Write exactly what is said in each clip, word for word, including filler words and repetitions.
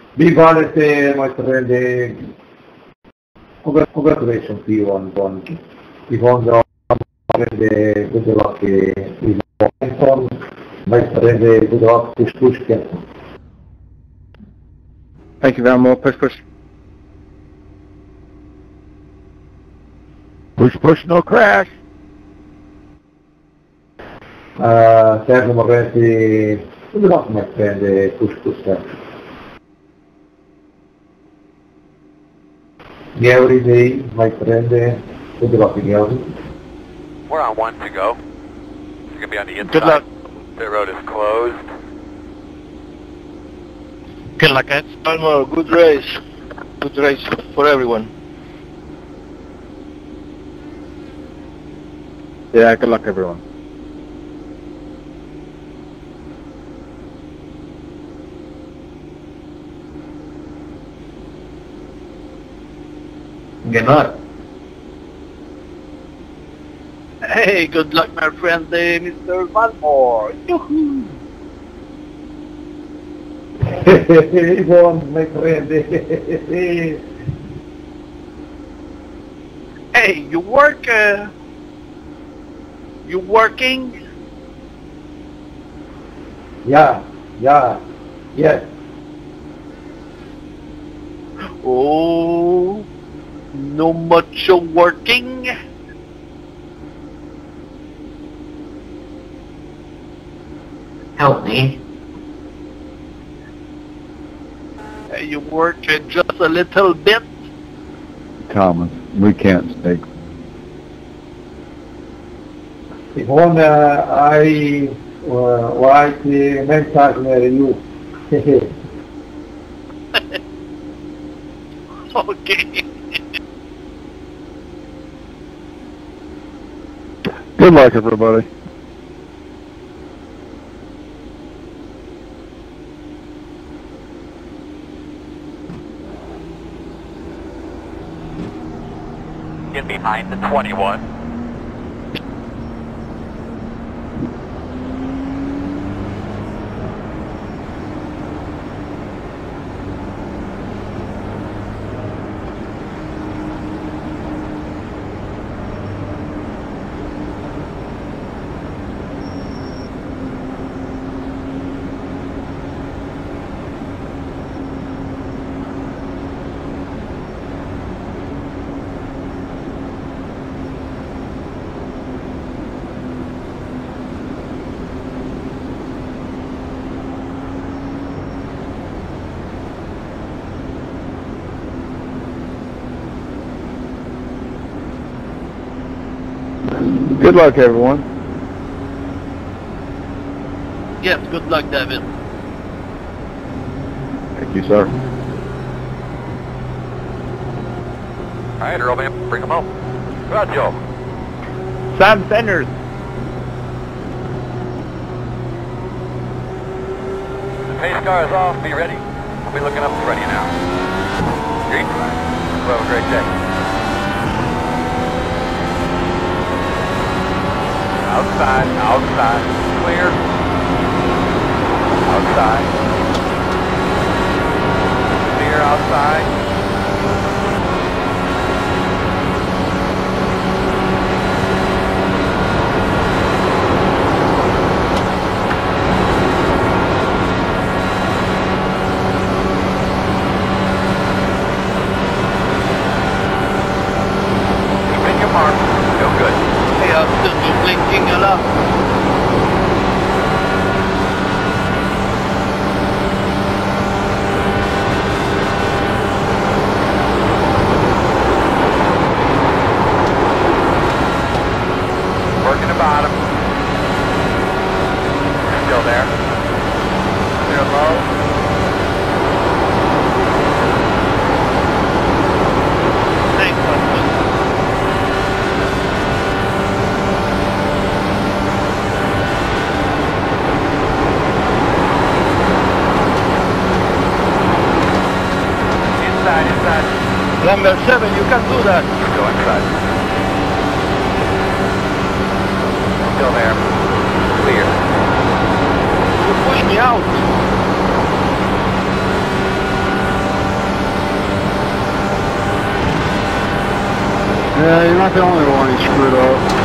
Big holiday, my friend. Congratulations to you on, on the Honda. Good luck with Washington. My friend, good luck, push, push, Captain. Thank you very much. Push, push. Push, push, no crash. Uh, Sergio Morretti, good luck, my friend, push, push, Captain. Every day, my friend, good luck, Gary. We're on one to go. You're going to be on the inside. Good luck. The road is closed. Good luck, guys. Elmo, good race. Good race for everyone. Yeah, good luck, everyone. Good luck. Hey, good luck, my friend, uh, Mister Vanmore. Yoo-hoo! He won, my friend. Hey, you work, uh, you working? Yeah, yeah, yes. Oh, no much working? Help me. Uh, you work uh, just a little bit? Thomas, we can't stay. Yvonne, uh, I uh, write the message to you. Okay. Good luck, everybody. Get behind the twenty-one. Good luck, everyone. Yes, good luck, David. Thank you, sir. All right, Earl, man, bring them home. Go out, Joe. Sam Sanders. The pace car is off. Be ready. I'll be looking up in front of you now. Green flag. Have a great day. Outside, outside, clear. Outside. Clear outside. Keep your mark. Feel good. Hey, I'm still blinking a lot. Working the bottom. Still there. Clear low. Thanks, husband. Inside, inside. Number seven, you can do that. Go inside. Still there. Clear. You push me out. Yeah, you're not the only one he screwed up.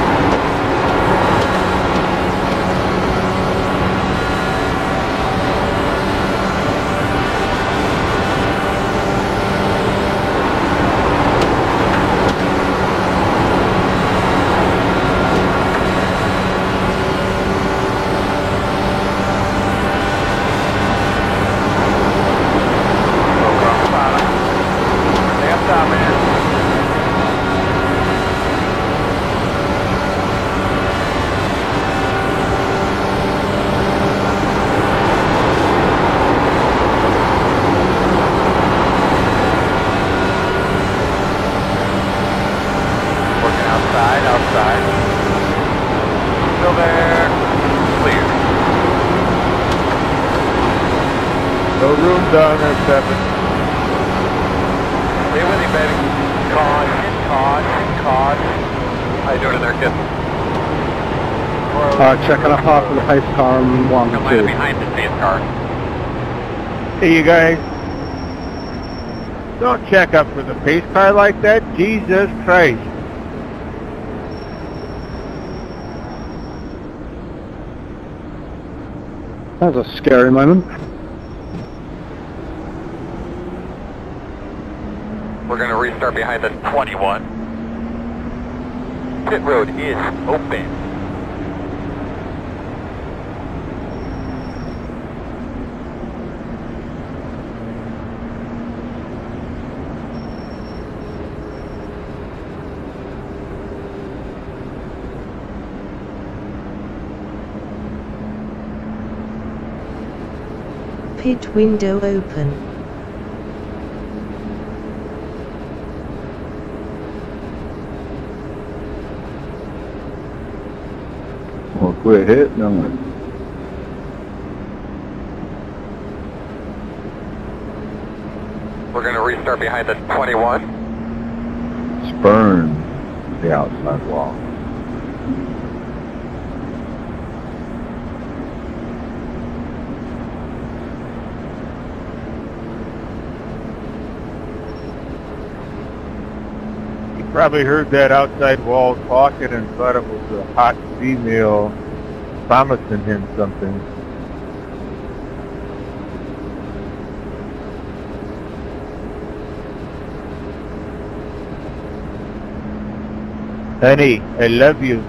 No room down there, seven. Stay with me, baby. Caution, caution, caution. How you doing in there, kid? Uh, checking up off of the pace car and one, Come two. line behind the pace car. Hey, you guys. Don't check up for the pace car like that. Jesus Christ. That was a scary moment. We're going to restart behind the twenty-one. Pit road is open. Pit window open. Well, quit hitting them. We're going to restart behind the twenty-one. Spurn the outside wall. Probably heard that outside wall talking and thought it was a hot female promising him something. Honey, I love you.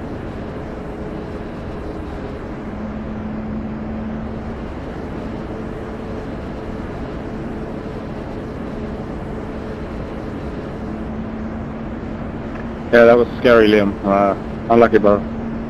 Yeah, that was scary, Liam. Uh, unlucky, brother.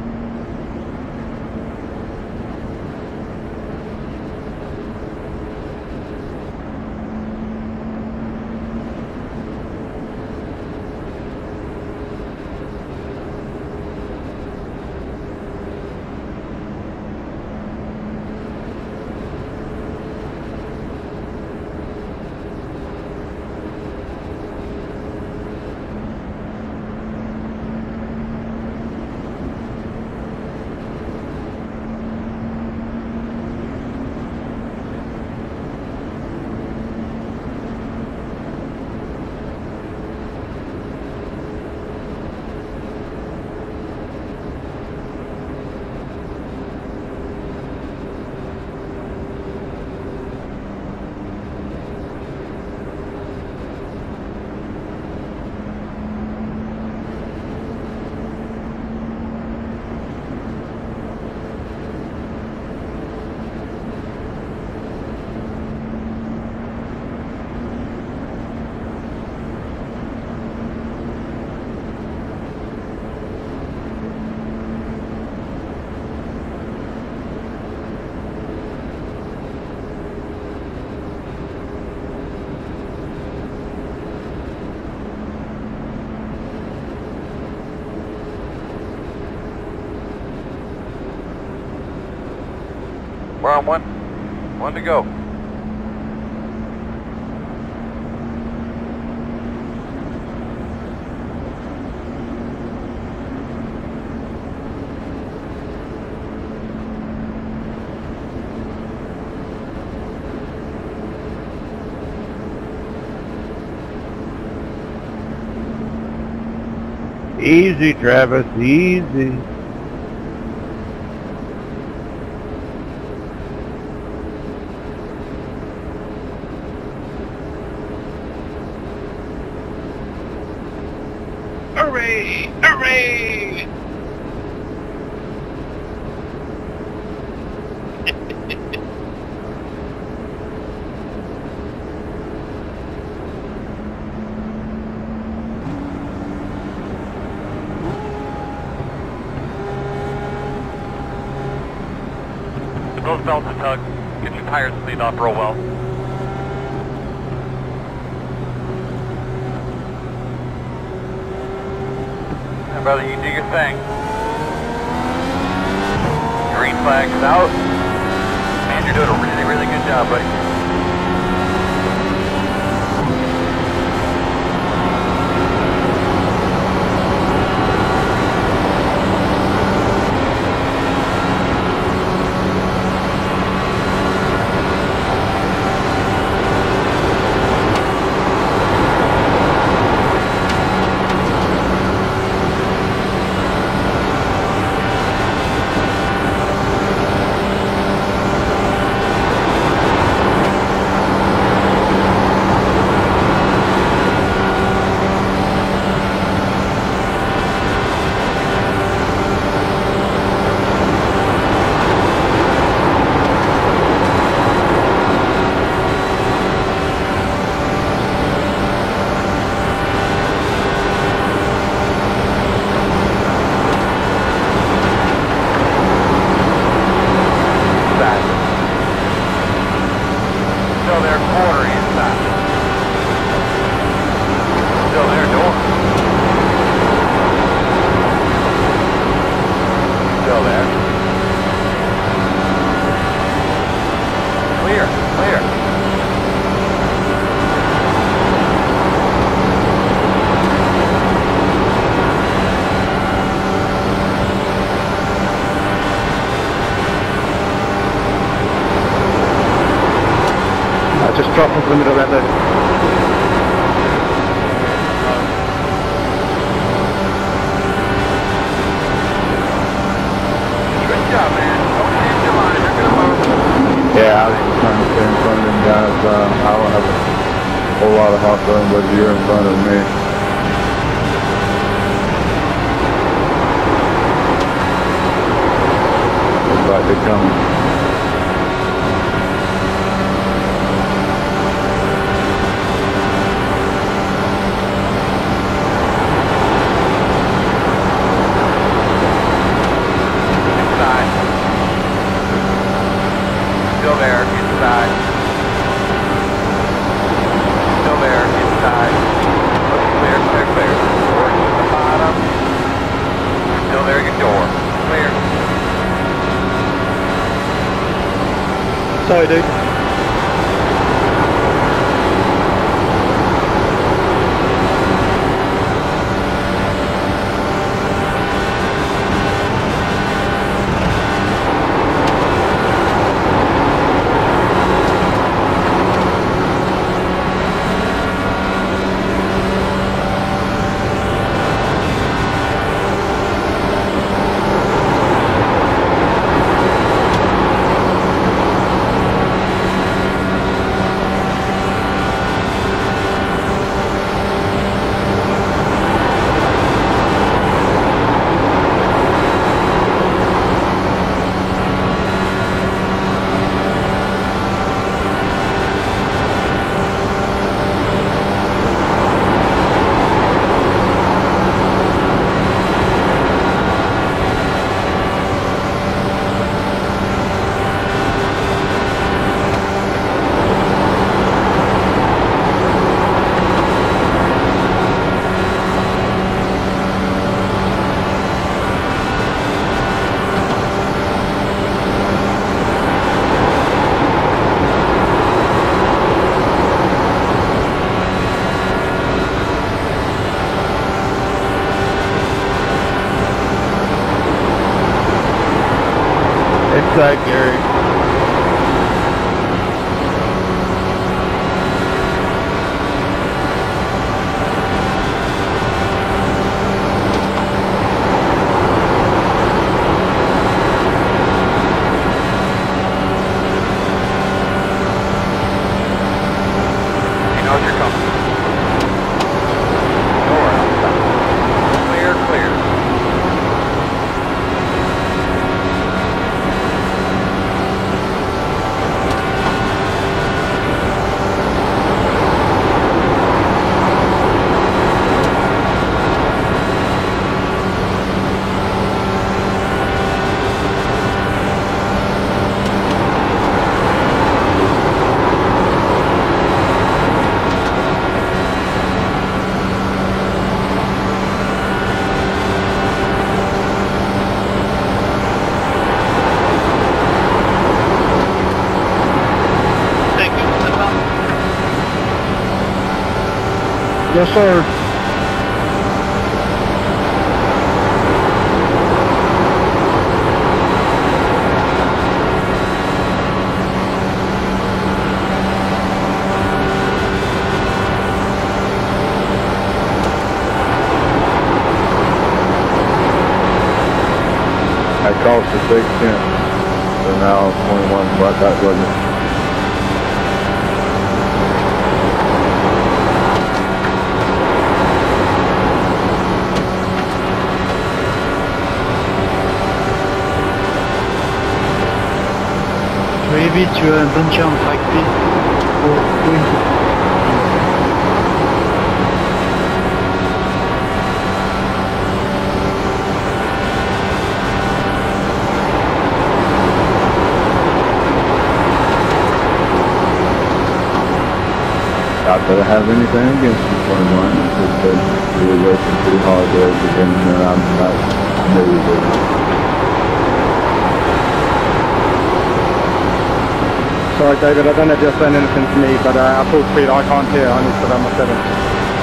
We're on one. One to go. Easy, Travis, easy. Hooray! Hooray! Those belts are tugged. Get your tires cleaned off real well. Yeah, brother, you do your thing. Green flag's out. Man, you're doing a really, really good job, buddy. Still there, quarter inside. Still there, door. Still there. Clear, clear. Just drop into the middle of that lane. Good job, man. Don't change your mind. You're gonna move. Yeah, I was just trying to stay in front of them guys. Um, I don't have a whole lot of hot run, but you're in front of me. Looks like they're coming. Still there, inside. Still there, inside. Looks clear, clear, clear. Door to the bottom. Still there, your door. Clear. Sorry, dude. Inside, Gary. Yes, sir. That cost us six cents. So now twenty-one flat back budget. Maybe tu as un bunker en tracté pour une. Not that I have anything against you, twenty-one. It's just that we were working pretty hard there at the beginning, and I'm not familiar with it. Sorry, David, I don't know if you're saying anything to me, but uh, at full speed I can't hear. I need to put on my settings.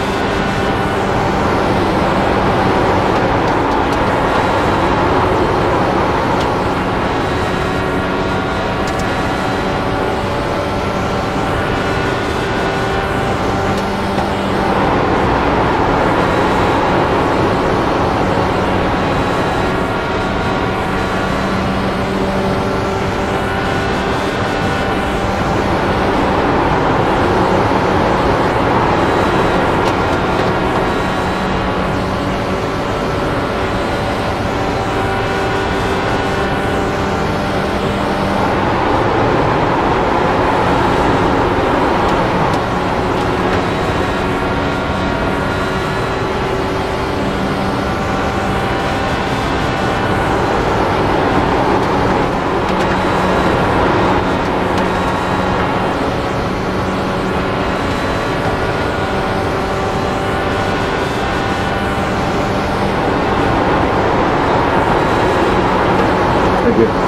Thank you.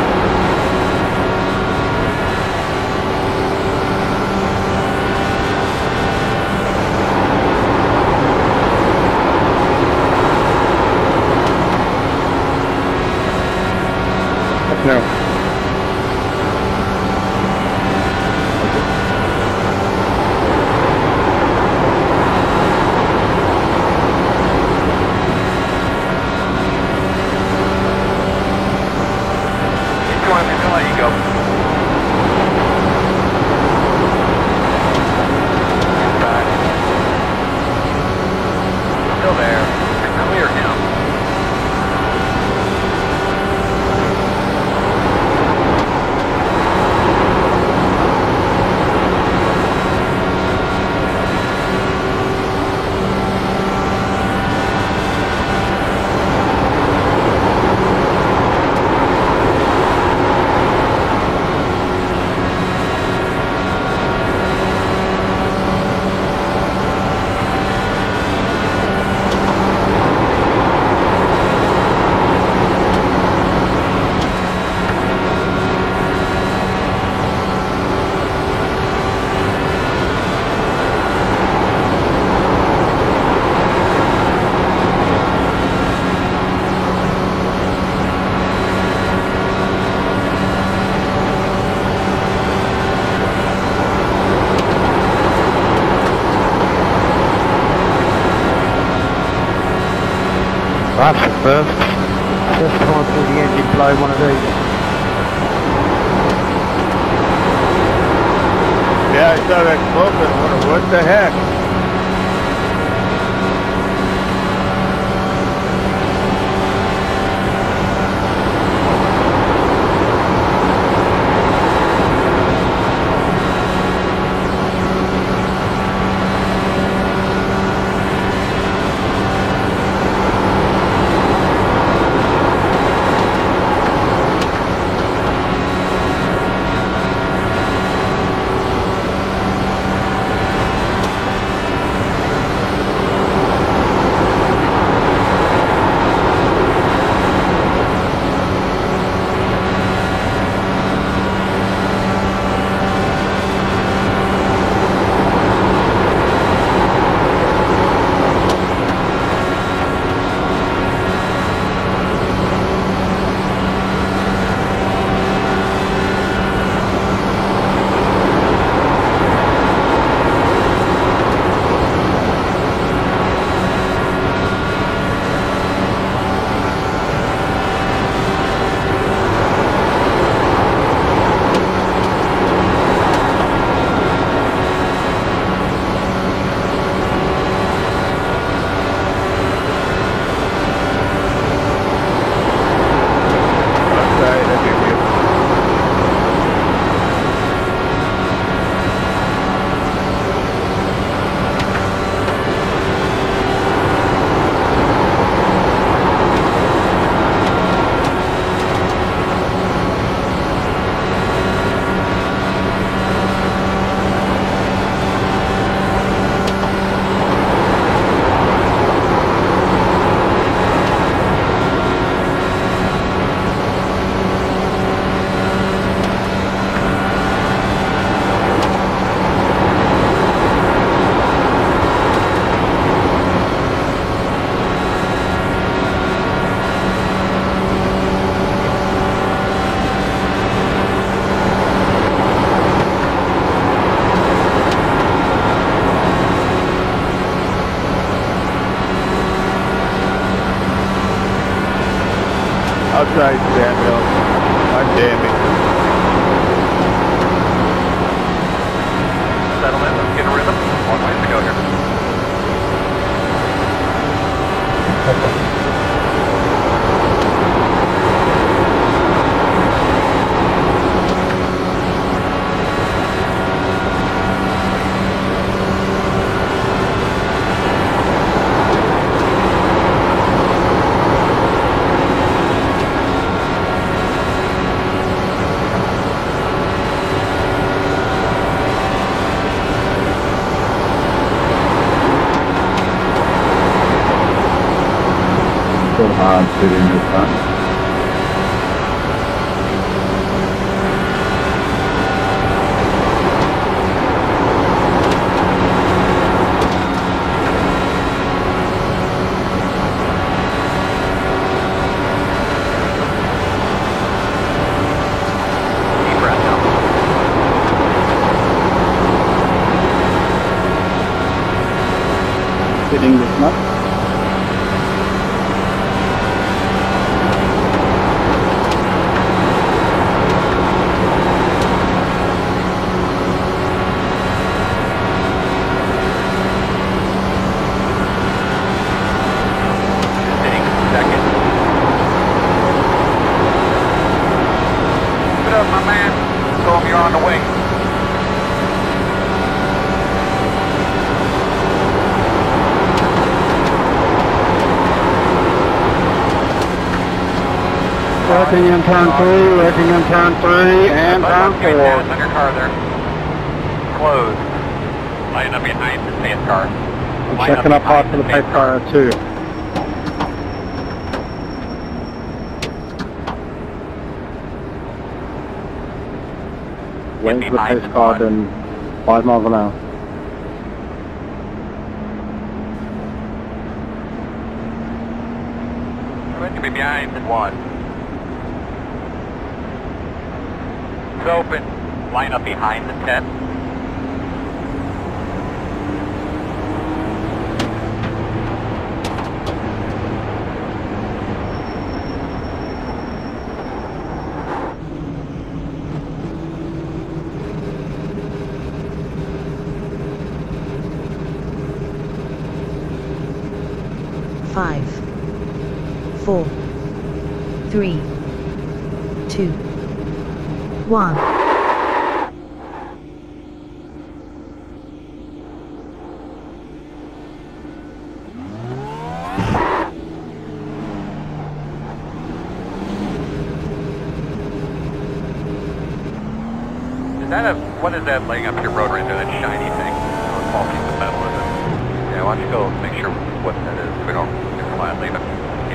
No. That's the first. First time I saw the engine blow one of these. Yeah, I saw that smoke and I wondered, what the heck? outside, Samuel. I'm damaged. Settle in, let's get a rhythm. Long ways to go here. So hard sitting the front. Deep breath now. Sitting this much. Sitting second. Keep it up, my man. Tell him you're on the way. Working in turn three, working in turn three, and turn Get four. down on your car there. Closed. Line up behind the safe car. I'm Line checking up hard behind for the safe paper car too. Waiting for the behind pace the car one. in five miles an hour. We're going to be behind the one. It's open. Line up behind the ten. Five, four, three, two, one. Is that a, what is that laying up your road right there, that shiny thing? Oh, a small piece of metal, is it? Yeah, why don't you go make sure what that is, so we don't just fly and leave it.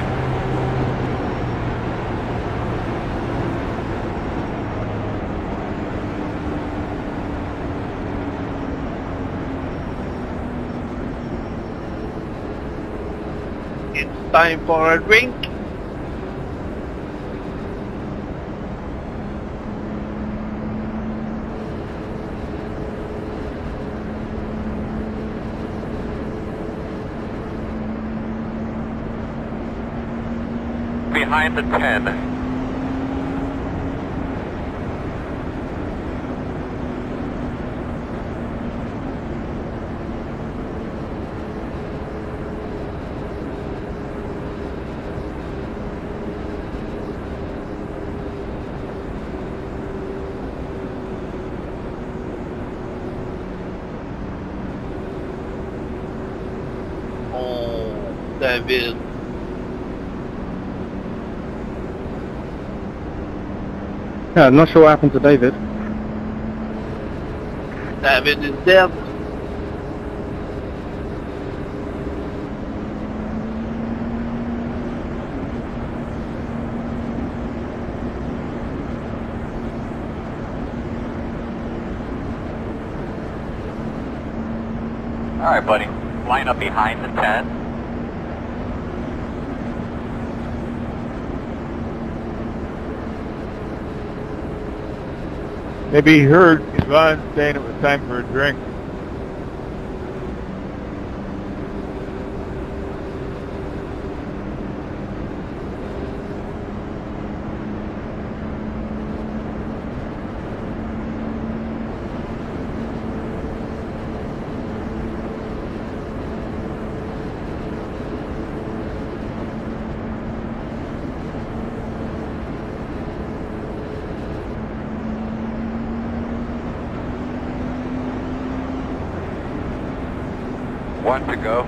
It's time for a drink. Behind the ten. Oh, David. Yeah, I'm not sure what happened to David. David is dead. All right, buddy. Line up behind the ten. Maybe he heard Yvonne saying it was time for a drink. One to go.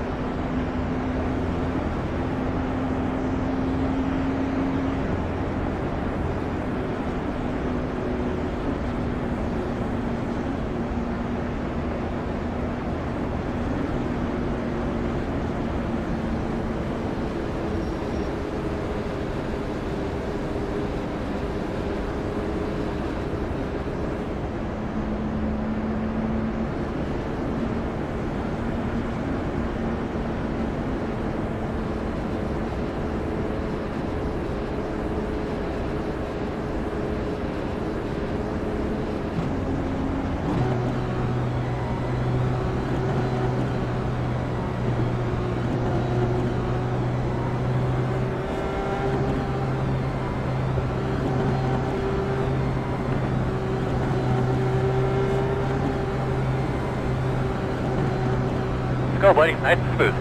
Go, buddy. Nice and smooth.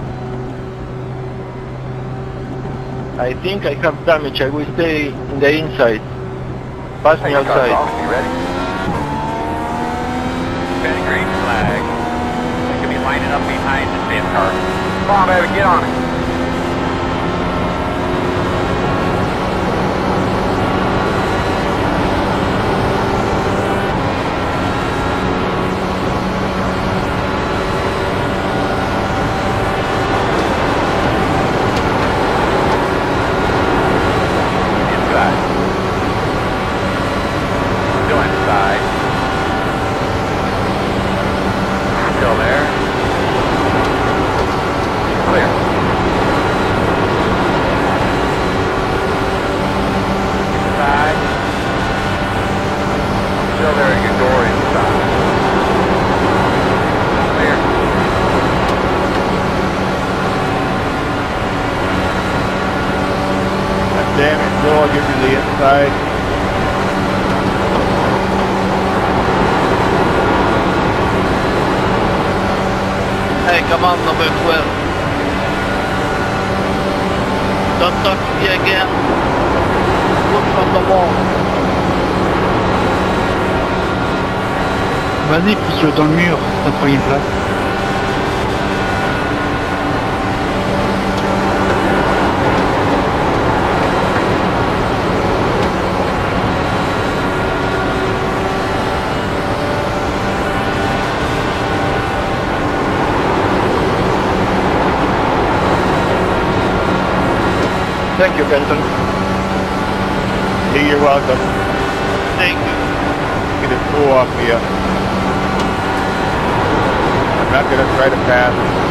I think I have damage. I will stay in the inside. Pass me Hey, car's outside. off. You ready? Got a green flag. They could be lining up behind the same car. Come on, baby. Get on it. I'll give you the inside. Hey, come on, number twelve. Don't talk to me again. Look from the wall. Vas-y, pousse-le dans le mur, ça te prend une place. Thank you, Benton. Hey, you're welcome. Thank you. Get a tool off me up. I'm not going to try to pass.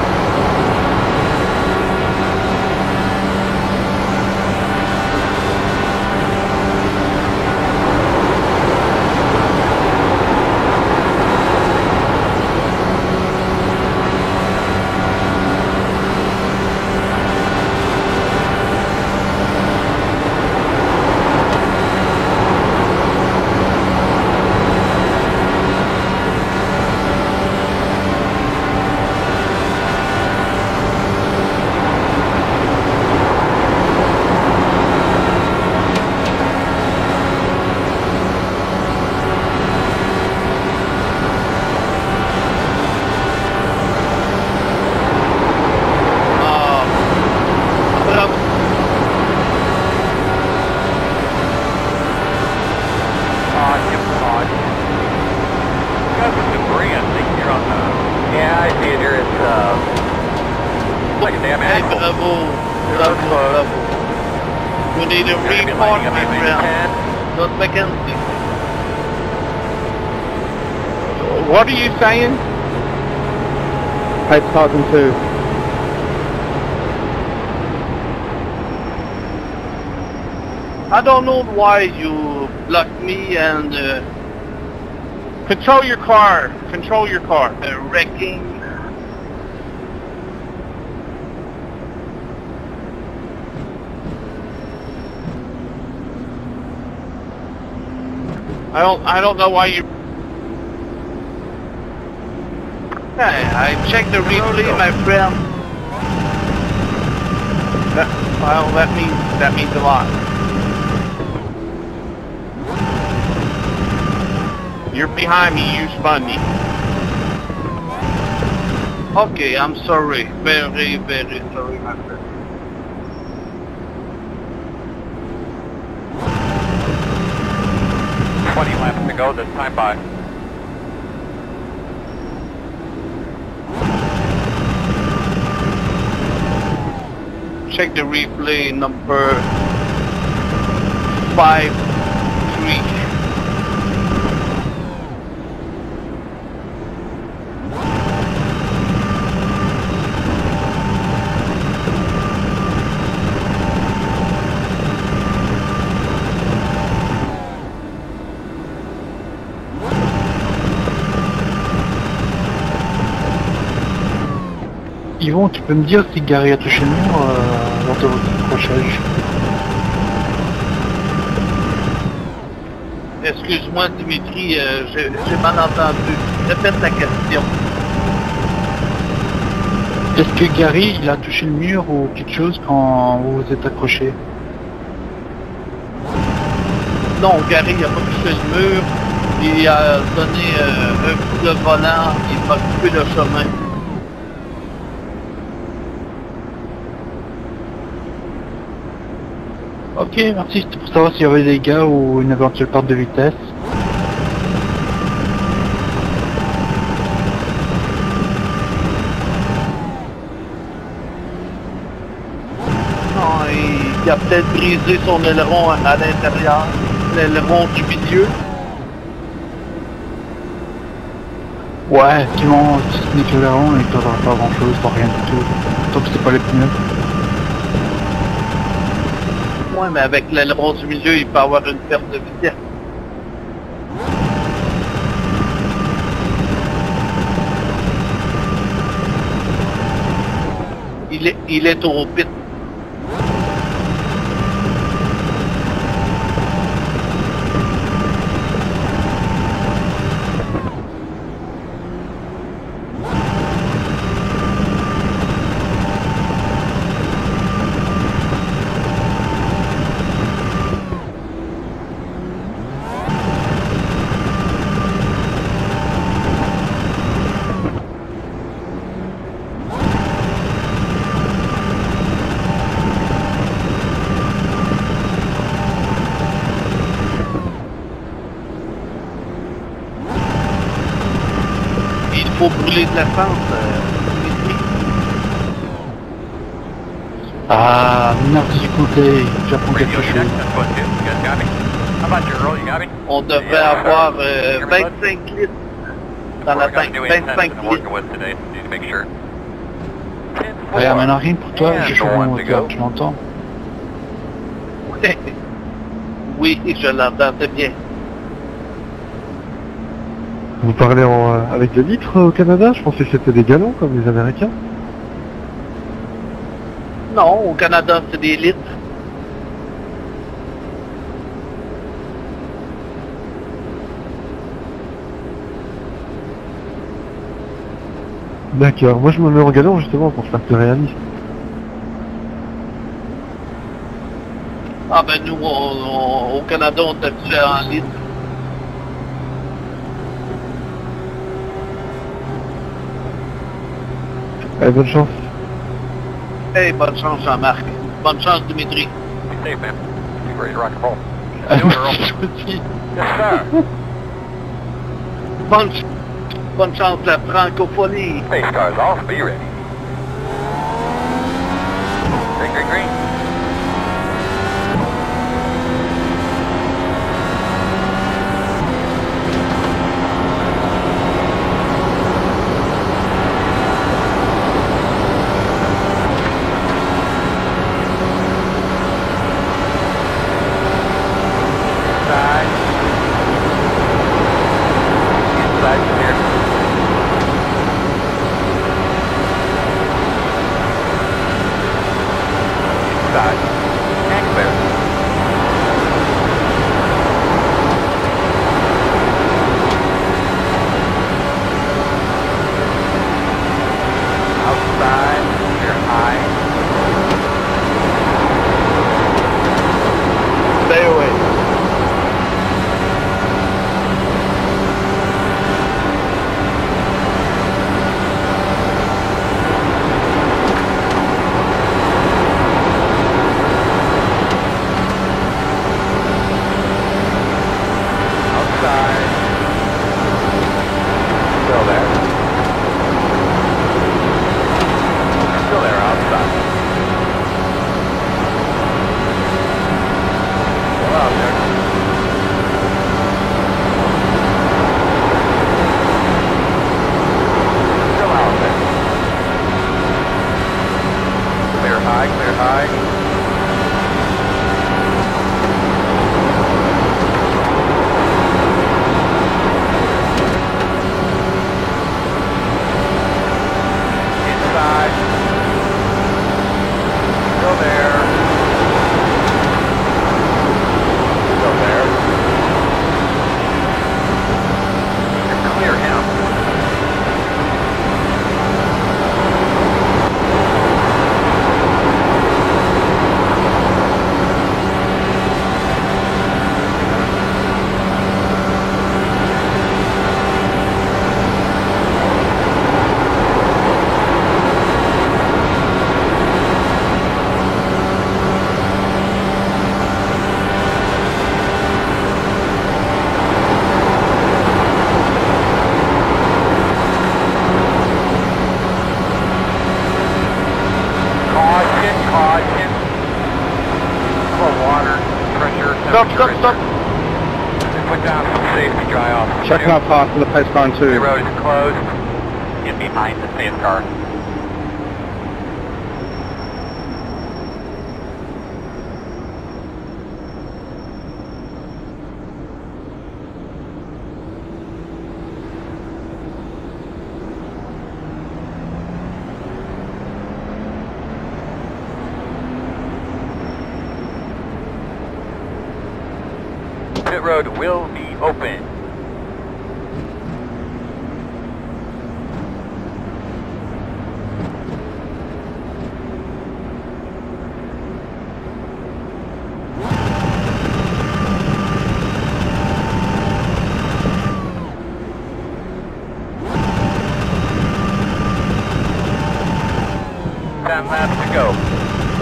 We need a recon, my friend. Not McKenzie. What are you saying? Eight thousand two. I don't know why you blocked me and uh, Control your car. Control your car. uh, wrecking. I don't. I don't know why you. Hey, I checked the replay, my friend. That, well, that means that means a lot. You're behind me. You spun me. Okay, I'm sorry. Very, very sorry, my friend. twenty laps to go this time by. Check the replay number five three. Yvon, tu peux me dire si Gary a touché le mur euh, lors de votre accrochage? Excuse-moi Dimitri, euh, j'ai j'ai mal entendu. Répète la question. Est-ce que Gary, il a touché le mur ou quelque chose quand vous vous êtes accroché? Non, Gary n'a pas touché le mur. Il a donné euh, un coup de volant. Il m'a coupé le chemin. Ok, merci, c'était pour savoir s'il y avait des gars ou une éventuelle perte de vitesse. Non, il a peut-être brisé son aileron à, à l'intérieur, l'aileron du milieu. Ouais, effectivement, si ce n'est que l'aileron, il ne peut avoir pas grand chose, pas rien du tout. Tant que c'est pas les pneus. Ouais, mais avec l'aileron du milieu, il peut avoir une perte de vitesse. Il est, il est au pit. Il faut brûler de l'essence. Euh, Ah, merde du côté, j'apprends quelque Radio chose. check, that's what it is. You guys got me? How about your roll? You got me? on devrait Yeah. avoir euh, Everybody? vingt-cinq litres dans la We're gonna tank. do vingt-cinq antennas I'm litres. working with today. Need to make sure. Ouais, amène rien pour toi, And j'ai changé one mon to moteur, go. tu l'entends? Oui, je l'entends, c'est bien. Vous parlez en, euh, avec des litres euh, au Canada? Je pensais que c'était des gallons comme les Américains. Non, au Canada, c'est des litres. D'accord, moi je me mets en gallons justement pour faire plus réaliste. Ah ben nous, on- on- au Canada, on t'habitue en litres. Allez, bonne chance. Hey, bonne chance Jean-Marc. Bonne chance Dimitri. Be safe, man. Be ready to rock and roll. Do it, Earl. Je vous dis. Yes, sir. Bonne, bonne chance la francophonie. Space cars off. Be ready. Green, green, green. Inside. Inside clear. stop, stop, stop. Put down some safety dry off. Checking out past for the pace car The two. road is closed. Get behind the safe car. Pit road will be open. Ten laps to go.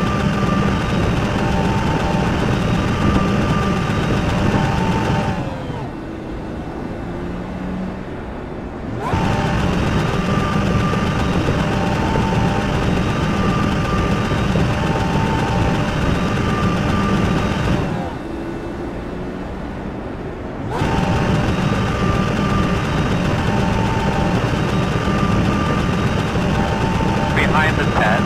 Behind the ten.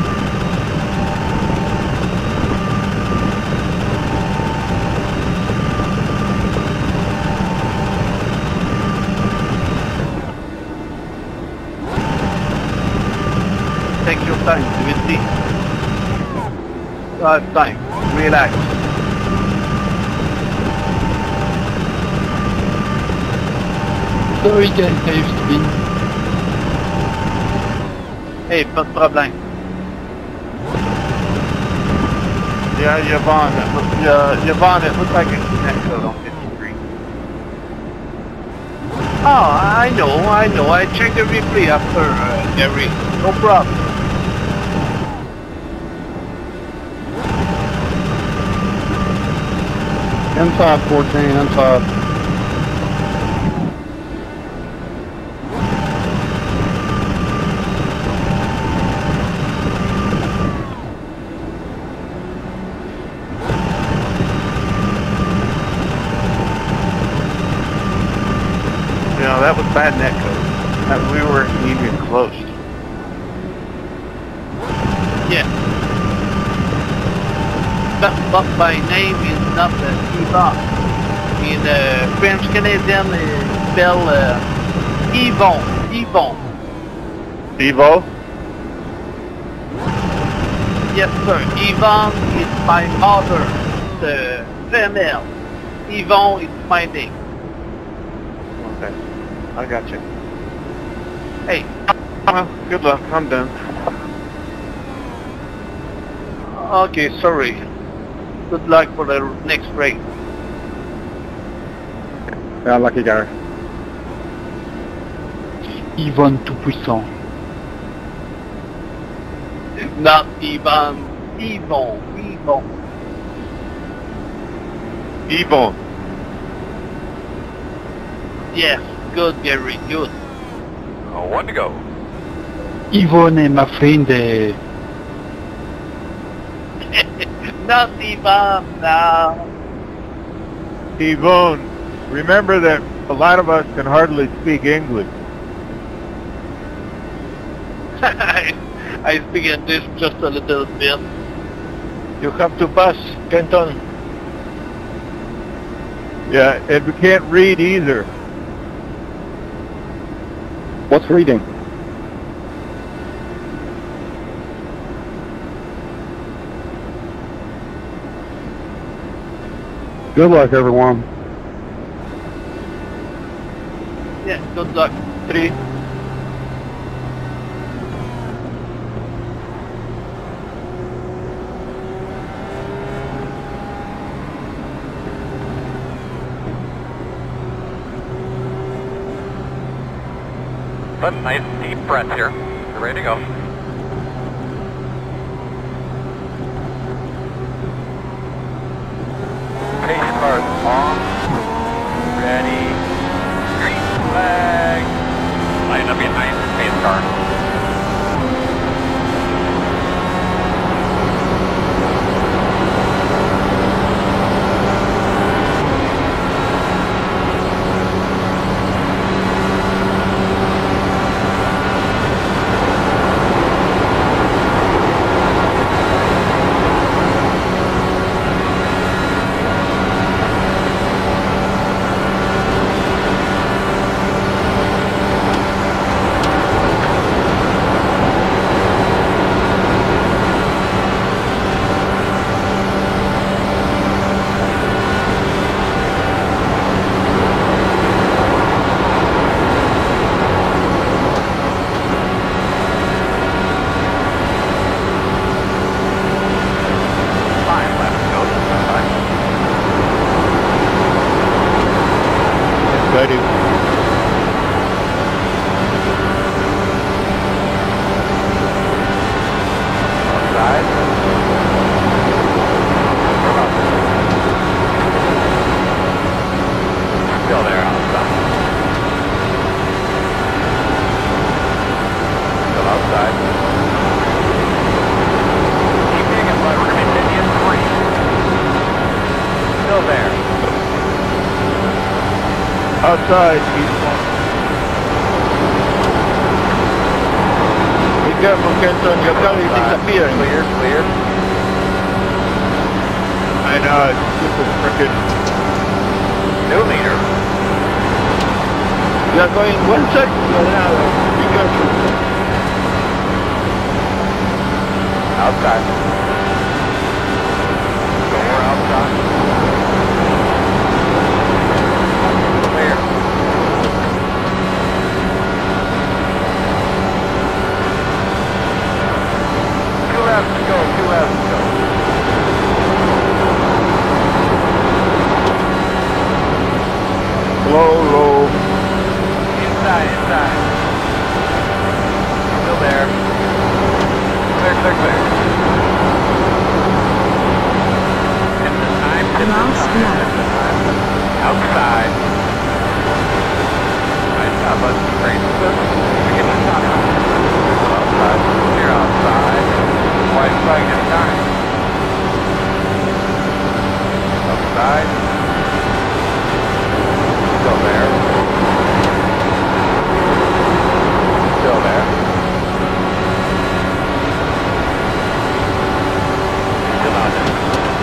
Take your time, Dimitri. You have time. Relax. Sorry guys, I used to be. Hey, pas de problème. Yeah, Yvonne, it look, yeah, Yvonne, it looks like it's next code on fifty-three. Oh, I know, I know. I checked the replay after uh, Gary. No problem. Inside fourteen, inside. You know, that was bad netcode. That we weren't even close. Yeah. But, but my name is not uh, Yvon. In uh, French Canadian, uh, spell uh, Yvon. Yvon. Evo? Yes, sir. Yvon is my mother. The female. Yvon is my name. Okay. I got you. Hey, Well, good luck. I'm done. okay, sorry. Good luck for the next race. Yeah, lucky Gary. Yvonne tout puissant. Not Yvon. Yvon. Yvon. Ebon. Yes, good, Gary, good. Oh, one to go. Yvonne est ma friend. eh, Not Yvon now. Yvonne, remember that a lot of us can hardly speak English. I speak English just a little bit. You have to pass, Kenton. Yeah, and we can't read either. What's reading? Good luck, everyone. Yeah, good luck. Three. But nice deep breath here. You're ready to go. Pace cars off. Ready. Green flag. Line up behind the pace car. Salut. Outside. Still there outside. Still outside. Keep digging, bud. We're going to be in three. Still there. Outside, people. Be careful, Kenton. Your car is disappearing. Clear, clear. I know, it's super crooked. New leader. We are going one side to another. Be careful. Outside. Door outside. Clear. Two left to go, two left to go. Low, low. Inside, inside. Still there. Clear, clear, clear. Hit the time, hit the Last time, lap. hit the time. Outside. Nice job, bud. Great. We're getting the top. Outside. Clear outside. White flag this time. Outside. Still there. Still there. Still out there.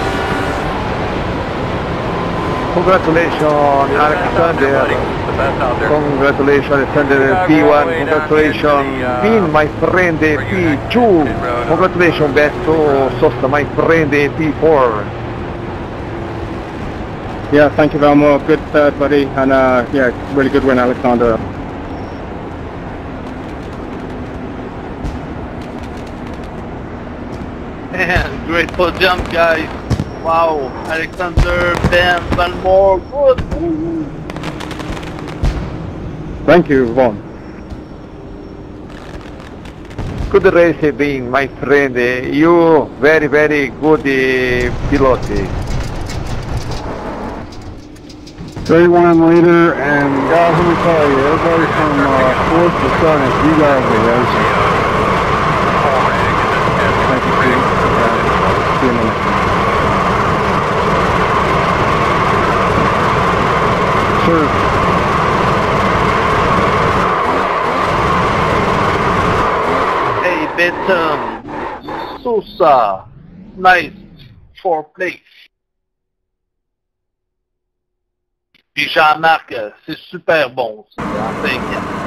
Congratulations, Alexander. The best out there. Congratulations, Alexander P one. Congratulations, Vin, my friend, P two. Congratulations, Beto Sosta, my friend, P four. Yeah, thank you very much. Good third, buddy. And uh, yeah, really good win, Alexander. Man, great podium, guys. Wow, Alexander, Ben, Valmore, good. Ooh. Thank you, Vaughn. Good race, Vin, my friend. You very, very good uh, pilot. thirty-one later, and guys, let me tell you, everybody from uh, fourth to seventh, you guys are racing. Thank you, Steve. Uh, see you in a minute. Sure. Hey, Beto Sousa, nice for place. Puis Jean-Marc, c'est super bon, c'est en cinquième.